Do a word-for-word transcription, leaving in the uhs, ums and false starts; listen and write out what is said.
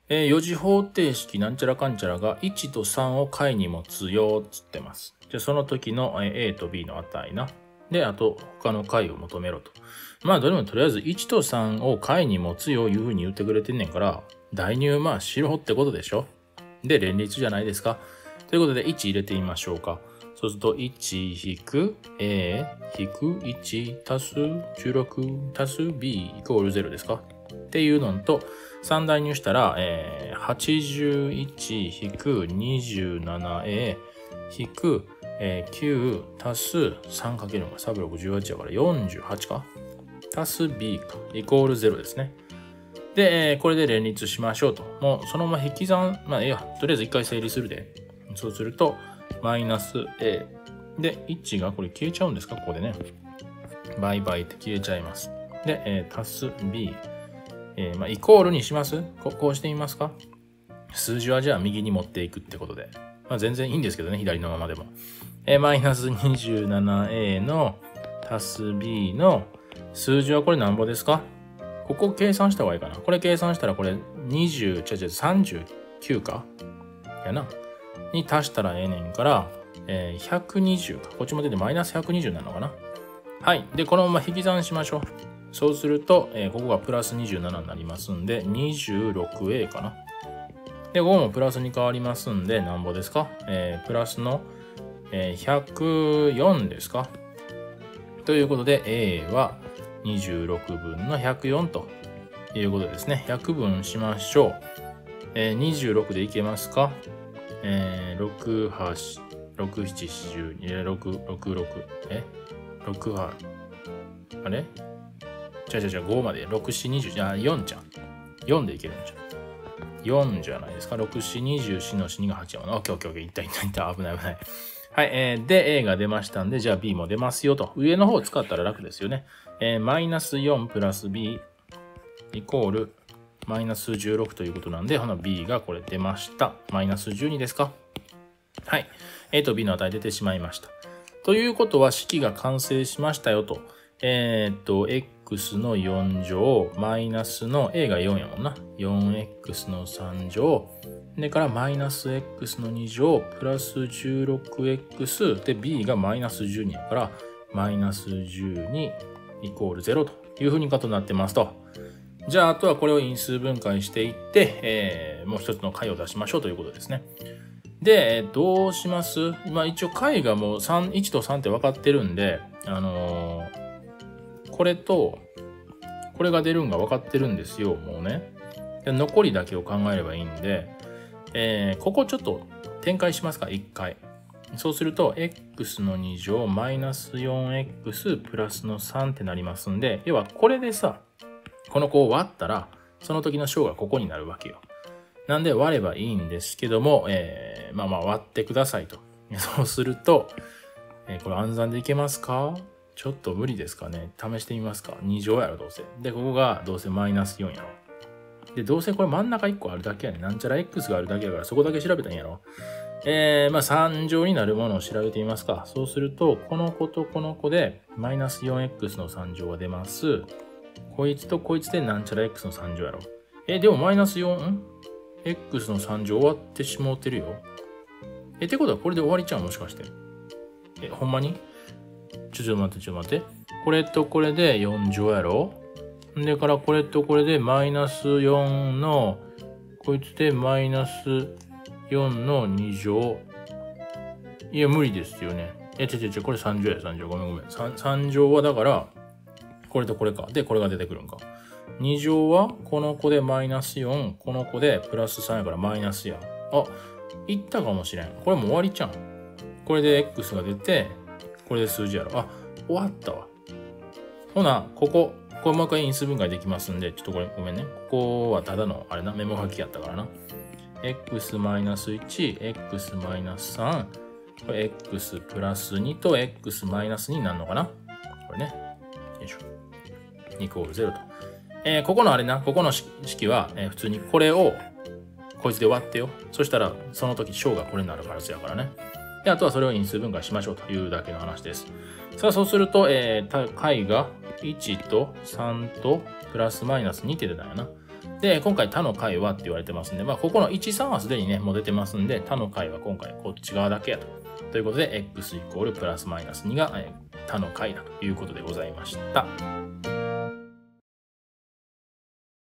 えー、よ次方程式なんちゃらかんちゃらがいちとさんを解に持つよっつってます。じゃあその時の A と B の値な。で、あと他の解を求めろと。まあどれもとりあえずいちとさんを解に持つよいうふうに言ってくれてんねんから、代入まあしろってことでしょ。で、連立じゃないですか。ということでいち入れてみましょうか。そうするといち引く A 引くいち足すじゅうろく足す B イコールゼロですかっていうのと、さん代入したら、えー、はちじゅういち引く にじゅうななエー 引く、えー、きゅう足す さん× のがさんぶろくじゅうはちやからよんじゅうはちか足す B かイコールゼロですね。で、えー、これで連立しましょうと。もうそのまま引き算、まあいいや、とりあえず一回整理するで。そうすると、マイナス A。で、いちがこれ消えちゃうんですかここでね。倍々って消えちゃいます。で、えー、足す B。えー、まあ、イコールにしますここうしてみますか数字はじゃあ右に持っていくってことで。まあ、全然いいんですけどね、左のままでも。えー、マイナス にじゅうななエー の足す B の数字はこれ何ぼですかここ計算した方がいいかな。これ計算したらこれにじゅう、違う違う、さんじゅうきゅうかやな。に足したらええねんから、えー、ひゃくにじゅうか。こっちも出てマイナスひゃくにじゅうなのかな。はい。で、このまま引き算しましょう。そうすると、えー、ここがプラスにじゅうななになりますんで、にじゅうろくエー かな。で、ここもプラスに変わりますんで、なんぼですか、えー、プラスの、えー、ひゃくよんですかということで、A はにじゅうろくぶんのひゃくよんということですね。ひゃくぶんしましょう。えー、にじゅうろくでいけますかえー、ろく、はち、ろく、なな、よんじゅうに、ろく、ろく、ろく、え ?ろく、はち、あれじゃじゃじゃごまで、ろく、よん、にじゅう、あ、よんじゃん。よんでいけるんじゃん。よんじゃないですか。ろく、よん、にじゅうよんのよんがはちやもんな。オッケーオッケーオッケー。いったいったいった。危ない危ない。はい、えー、で、A が出ましたんで、じゃあ B も出ますよと。上の方を使ったら楽ですよね。えー、マイナスよんプラス B イコールマイナスじゅうろくということなんで、ほな B がこれ出ました。マイナスじゅうにですか。はい。A と B の値出てしまいました。ということは式が完成しましたよと。えー、っと、x のよん乗、マイナスの A がよんやもんな。よんエックス のさん乗、でからマイナス x のに乗、プラス じゅうろくエックス で B がマイナスじゅうにやから、マイナスじゅうにイコールゼロというふうにことになってますと。じゃあ、あとはこれを因数分解していって、えー、もう一つの解を出しましょうということですね。で、どうします？まあ一応解がもうさん、いちとさんって分かってるんで、あのー、これと、これが出るんが分かってるんですよ、もうね。で残りだけを考えればいいんで、えー、ここちょっと展開しますか、いっかい。そうすると、x のに乗マイナス よんエックス プラスのさんってなりますんで、要はこれでさ、この子を割ったら、その時の小がここになるわけよ。なんで割ればいいんですけども、えー、まあまあ割ってくださいと。そうすると、えー、これ暗算でいけますか？ちょっと無理ですかね。試してみますか。に乗やろ、どうせ。で、ここがどうせマイナスよんやろ。で、どうせこれ真ん中いっこあるだけやね。なんちゃら X があるだけやから、そこだけ調べたんやろ。えー、まあさん乗になるものを調べてみますか。そうすると、この子とこの子で、マイナス よんエックス のさん乗が出ます。こいつとこいつでなんちゃら X のさん乗やろ。え、でもマイナスよん、んX のさん乗終わってしもうてるよ。え、ってことはこれで終わりちゃうもしかして。え、ほんまにちょ、ちょっと待って、ちょっと待って。これとこれでよん乗やろ。んでからこれとこれでマイナスよんの、こいつでマイナスよんのに乗。いや、無理ですよね。え、ちょちょちょ、これさん乗や、さん乗。ごめんごめん。3, 3乗はだから、これとこれか。で、これが出てくるんか。に乗は、この子でマイナスよん、この子でプラスさんやからマイナスや。あ、いったかもしれん。これもう終わりちゃん。これで X が出て、これで数字やろ。あ、終わったわ。ほな、ここ、これもう一回因数分解できますんで、ちょっとこれごめんね。ここはただの、あれな、メモ書きやったからな。x マイナスいち、x マイナスさん、これ x プラスにと x マイナスになるのかなこれね。よいしょ。イコールゼロと。えー、ここのあれな、ここの式は、えー、普通にこれをこいつで割ってよ。そしたら、その時小がこれになるからずやからね。で、あとはそれを因数分解しましょうというだけの話です。さあ、そうすると、えー、解がいちとさんとプラスマイナスにって出たんやな。 で、今回他の解はって言われてますんで、まあ、ここのいち、さんはすでにね、もう出てますんで、他の解は今回こっち側だけやと。ということで、x イコールプラスマイナスにが、えー、他の解だということでございました。